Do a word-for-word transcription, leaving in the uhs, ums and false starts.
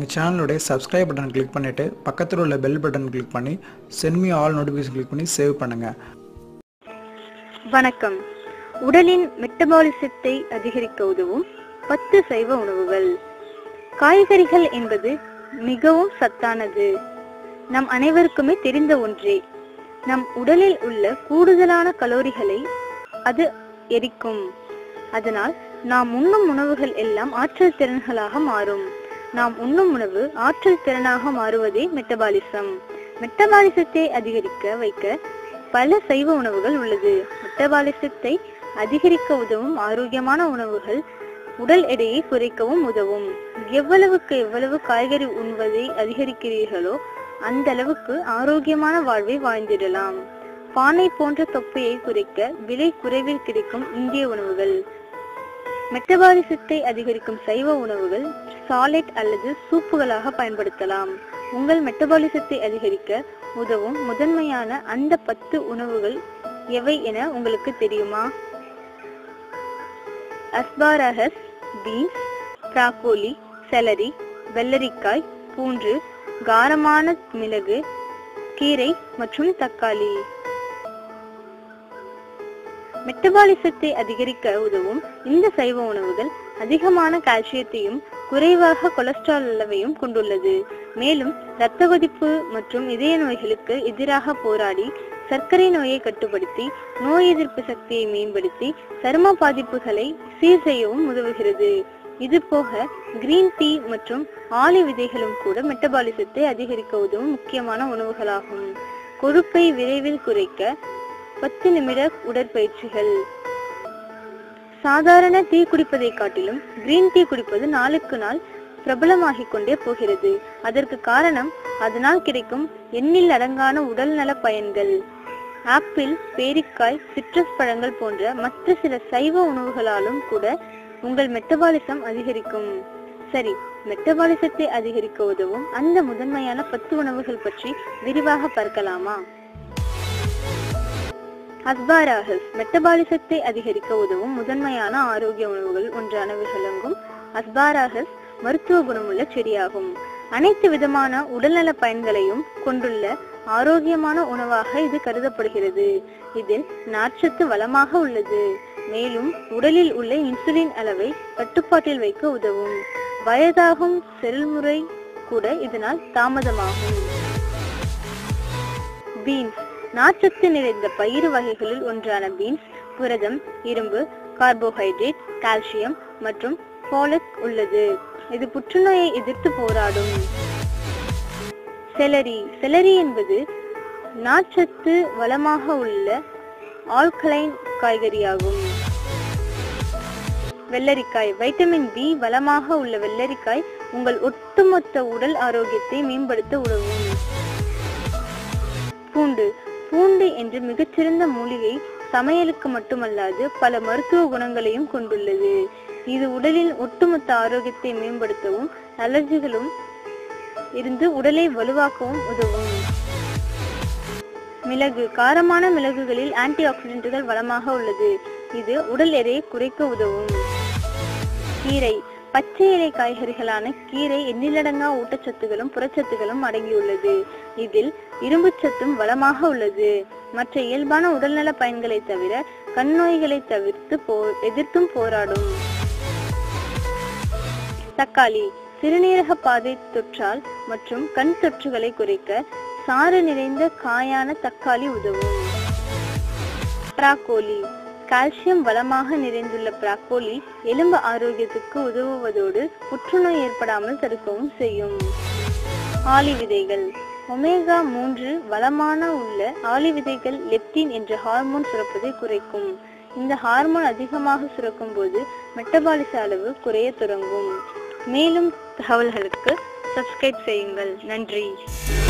எங்கள் சேனலுடைய subscribe button click பண்ணிவிட்டு பக்கத்தில் உள்ள பெல் பட்டன் கிளிக் பண்ணி send me all notification click பண்ணி சேவ் பண்ணுங்கள். வணக்கம். உடலின் மெட்டபாலிசத்தை அதிகரிக்க உதவும் பத்து சைவ உணவுகள். காய்கறிகள் என்பது மிகவும் சத்தானது. நம் அனைவருக்குமே தெரிந்த ஒன்றே. நம் உடலில் உள்ள கூடுதலான கலோரிகளை அது எரிக்கும். அதனால் நாம் உண்ணும் உணவுகள் எல்லாம் ஆற்றல் திறன்களாக மாறும். நாம் உண்ணும் உணவு ஆற்றல் திறனாக மாறுவதே மெட்டபாலிசம். மெட்டபாலிசத்தை அதிகரிக்க வைக்க பல சைவ உணவுகள் உள்ளது. மெட்டபாலிசத்தை அதிகரிக்க உதவும் ஆரோக்கியமான உணவுகள் உடல் எடையை குறைக்கவும் உதவும். எவ்வளவுக்கு எவ்வளவு காய்கறி உண்வதை அதிகரிக்கிறீர்களோ அந்த அளவுக்கு ஆரோக்கியமான வாழ்வை வாழ்ந்திடலாம். பானை போன்ற தொப்பையை குறைக்க விலை குறைவில் கிடைக்கும் இந்திய உணவுகள். மெட்டபாலிசத்தை அதிகரிக்கும் சைவ உணவுகள் சாலட் அல்லது சூப்புகளாக பயன்படுத்தலாம். உங்கள் மெட்டபாலிசத்தை அதிகரிக்க உதவும் முதன்மையான அந்த பத்து உணவுகள் எவை என உங்களுக்கு தெரியுமா? அஸ்பாரகஸ், பீன்ஸ், பிராக்கோலி, செலரி, வெள்ளரிக்காய், பூண்டு, காரமான மிளகு, கீரை மற்றும் தக்காளி. மெட்டபாலிசத்தை அதிகரிக்க உதவும் இந்த சைவ உணவுகள் அதிகமான கால்சியத்தையும் குறைவாக கொலஸ்ட்ரால் அளவையும் கொண்டுள்ளது. மேலும் இரத்த கொதிப்பு மற்றும் இதய நோய்களுக்கு எதிராக போராடி சர்க்கரை நோயை கட்டுப்படுத்தி நோய் எதிர்ப்பு சக்தியை மேம்படுத்தி சரும பாதிப்புகளை சீர் செய்யவும் உதவுகிறது. இது போக கிரீன் டீ மற்றும் ஆளி விதைகளும் கூட மெட்டபாலிசத்தை அதிகரிக்க உதவும் முக்கியமான உணவுகளாகும். கொழுப்பை விரைவில் குறைக்க பத்து நிமிட உடற்பயிற்சிகள். சாதாரண டீ குடிப்பதை காட்டிலும் கிரீன் டீ குடிப்பது நாளுக்கு நாள் பிரபலமாகிக் கொண்டே போகிறது. அதற்கு காரணம் அதனால் கிடைக்கும் எண்ணில் அடங்கான உடல் நல பயன்கள். ஆப்பிள், பேரிக்காய், சிட்ரஸ் பழங்கள் போன்ற மற்ற சில சைவ உணவுகளாலும் கூட உங்கள் மெட்டபாலிசம் அதிகரிக்கும். சரி, மெட்டபாலிசத்தை அதிகரிக்க உதவும் அந்த முதன்மையான பத்து உணவுகள் பற்றி விரிவாக பார்க்கலாமா? அஸ்பாராகஸ் மெட்டபாலிசத்தை அதிகரிக்க உதவும் முதன்மையான ஆரோக்கிய உணவுகள் ஒன்றான விளங்கும் அஸ்பாராகஸ் மருத்துவ குணமுள்ள செடியாகும். அனைத்து விதமான உடல்நல பயன்களையும் கொண்டுள்ள ஆரோக்கியமான உணவாக இது கருதப்படுகிறது. இதில் நார்ச்சத்து வளமாக உள்ளது. மேலும் உடலில் உள்ள இன்சுலின் அளவை கட்டுப்பாட்டில் வைக்க உதவும். வயதாகும் செயல்முறை கூட இதனால் தாமதமாகும். பீன்ஸ் நார்ச்சத்து நிறைந்த பயிறு வகைகளில் ஒன்றான பீன்ஸ் புரதம், இரும்பு, கார்போஹைட்ரேட், கால்சியம் மற்றும் போலக் உள்ளது. இது புற்றுநோயை எதிர்த்து போராடும். செலரி செலரி என்பது நார்ச்சத்து வளமாக உள்ள ஆல்கலைன் காய்கறியாகும். வெள்ளரிக்காய் வைட்டமின் பி வளமாக உள்ள வெள்ளரிக்காய் உங்கள் ஒட்டுமொத்த உடல் ஆரோக்கியத்தை மேம்படுத்த உதவும். பூண்டு பூண்டு என்று மிகச்சிறந்த மூலிகை சமையலுக்கு மட்டுமல்லாது பல மருத்துவ குணங்களையும் கொண்டுள்ளது. இது உடலின் ஒட்டுமொத்த ஆரோக்கியத்தை மேம்படுத்தவும் அலர்ஜிகளும் இருந்து உடலை வலுவாக்கவும் உதவும். மிளகு காரமான மிளகுகளில் ஆன்டி ஆக்சிடென்ட்கள் வளமாக உள்ளது. இது உடல் எடையை குறைக்க உதவும். கீரை பச்சை இலை காய்கறிகளான கீரை எண்ணிலடங்கா ஊட்டச்சத்துகளும் புரட்சத்துகளும் அடங்கியுள்ளது. இதில் இரும்பு சத்தும் வளமாக உள்ளது. மற்ற இயல்பான உடல்நல பயன்களை தவிர கண் நோய்களை தவிர்த்து போ எதிர்த்தும் போராடும். தக்காளி சிறுநீரக பாதை தொற்றால் மற்றும் கண் தொற்றுகளை குறைக்க சாறு நிறைந்த காயான தக்காளி உதவும். பிராக்கோலி கால்சியம் வளமாக நிறைந்துள்ள பிராக்கோலி எலும்பு ஆரோக்கியத்துக்கு உதவுவதோடு புற்றுநோய் ஏற்படாமல் தடுக்கவும் செய்யும். ஆளி விதைகள் ஒமேகா மூன்று வளமான உள்ள ஆளி விதைகள் லெப்டின் என்ற ஹார்மோன் சுரப்பதை குறைக்கும். இந்த ஹார்மோன் அதிகமாக சுரக்கும் போது மெட்டபாலிச அளவு குறைய தொடங்கும். மேலும் தகவல்களுக்கு சப்ஸ்கிரைப் செய்யுங்கள். நன்றி.